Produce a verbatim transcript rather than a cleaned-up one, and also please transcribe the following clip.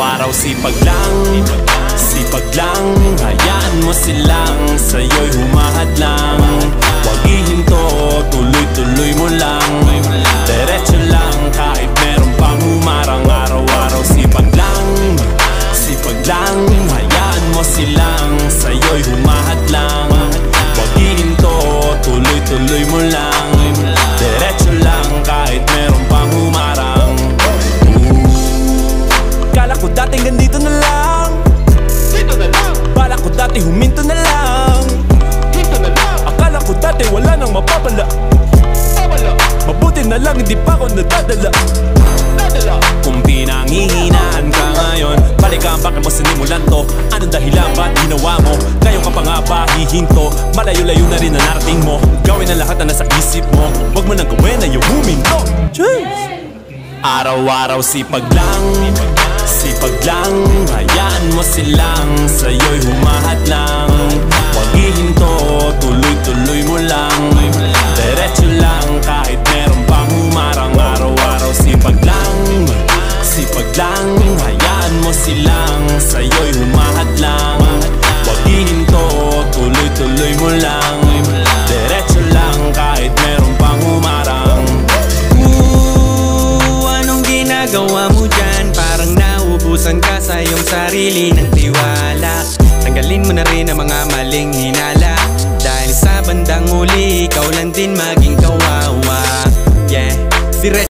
Araw-araw sipag lang, sipag lang. Hayaan mo silang sa'yo'y humahad lang. Huwag ihinto, tuloy-tuloy mo lang. Diretso lang kahit meron pang humarang. Araw-araw sipag lang, sipag lang. Hayaan mo silang sa'yo'y humahad lang. Huwag ihinto, tuloy-tuloy mo lang. Diretso lang kahit meron pang humarang. Kala ko dating ganito na lang, dito na lang. Bala ko dati huminto na lang, hinto na lang. Akala ko dati wala nang mapapala, mapala. Mabuti na lang hindi pa ako nadadala, nadala. Kung pinanghihinaan ka ngayon, balikan bakit mo sinimulan to. Anong dahilan ba't ginawa mo? Ngayon ka pa nga ba hihinto? Malayo-layo na rin na narating mo. Gawin ang lahat na nasa isip mo. Huwag mo nang gawin na yung huminto. Araw-araw sipag lang, sipag lang. Hayaan mo silang sa'yo'y humahad lang. Huwag ihinto, tuloy-tuloy mo lang. Diretso lang kahit meron pang humarang. Araw-araw sipag lang, sipag lang. Hayaan mo silang sa'yo'y humahad lang. Huwag ihinto, tuloy-tuloy mo lang. Diretso lang kahit meron pang humarang. Ginagawa mo dyan, parang naubusan ka sa iyong sarili ng tiwala. Tanggalin mo na rin ang mga maling hinala, dahil sa bandang huli ikaw lang din maging kawawa. Yeah, dire